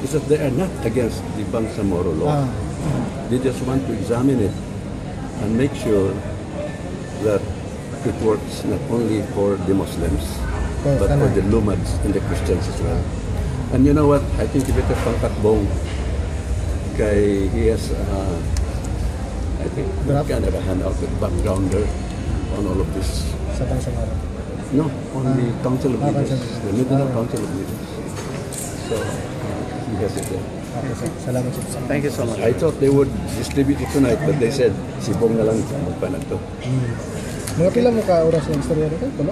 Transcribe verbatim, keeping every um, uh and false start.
is that they are not against the Bangsamoro law. Ah. They just want to examine it and make sure that it works not only for the Muslims, Oh, but for tama. the Lumads and the Christians as well. And you know what? I think if ito pangkatbong kay he has, uh, I think, Draft? kind of a handout with backgrounder on all of this. Sa Bangsamoro. No, on the Council of Ah, Leaders, Council of Leaders. the Mindanao Ah. Council of Leaders. So, he has it there. Okay, sir. Salamat sir. Thank you so much. I thought they would distribute it tonight, but they said, si Bong na lang magpanag to. Mga pila mo ka oras ng istorya nito? Tulo?